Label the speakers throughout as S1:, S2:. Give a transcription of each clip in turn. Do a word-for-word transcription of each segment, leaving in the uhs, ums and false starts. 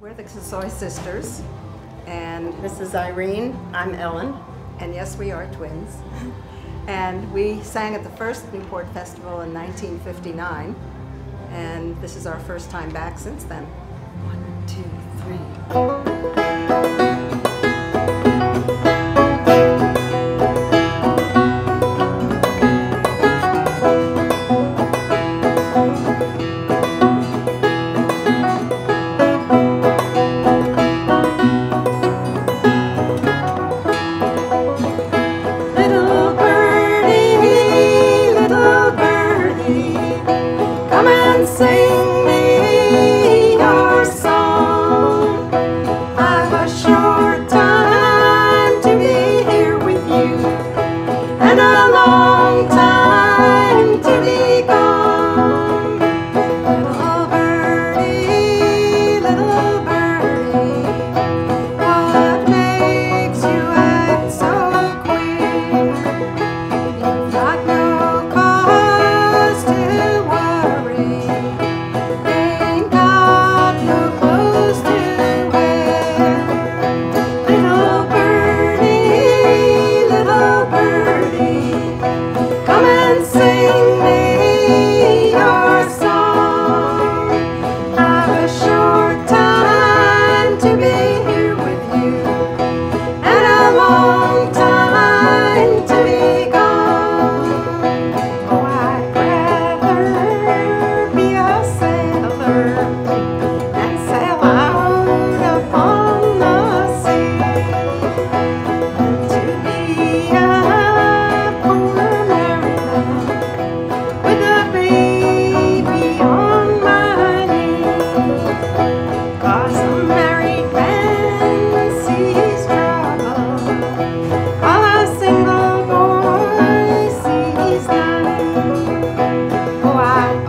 S1: We're the Casoy Sisters, and
S2: This is Irene. I'm Ellen.
S1: and yes, we are twins. And we sang at the first Newport Festival in nineteen fifty-nine, and this is our first time back since then. One, two, three.
S2: Come and sing me your song. I've a short time to be here with you, and a long time to be gone. Little birdie, little birdie, what makes you act so queer? You've got no cause to worry. Ain't got no clothes to wear. Little birdie, little birdie, come and sing me your song. I've a short time to be here with you, and a long time to be gone. Oh, I'd rather be a sailor and sail out upon the sea than to be a poor married man with a baby on my knee. 'Cause a married man sees trouble, while a single boy sees none. Oh, I'd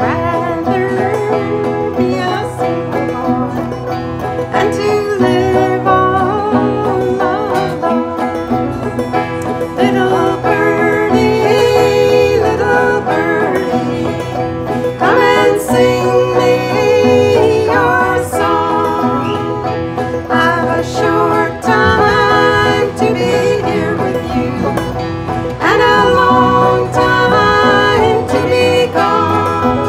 S2: rather be a single boy than to live all alone. Little birdie, little birdie, come and sing me your song. I've a short time to be here with you, and a long time to be gone.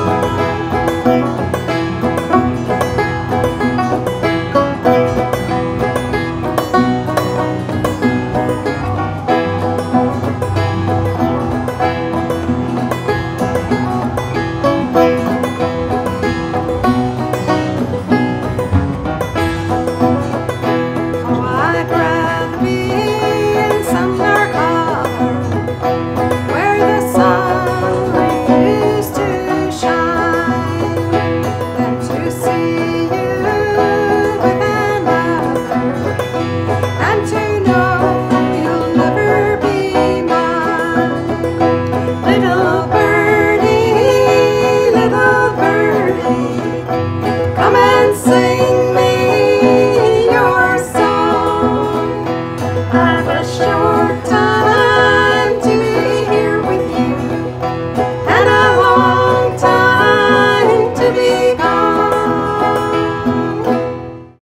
S2: Oh, I'd rather be in some dark harbor where the sun refused to shine than to see you with another, and to know you'll never be mine. Little birdie, little birdie, come and sing me your song. I've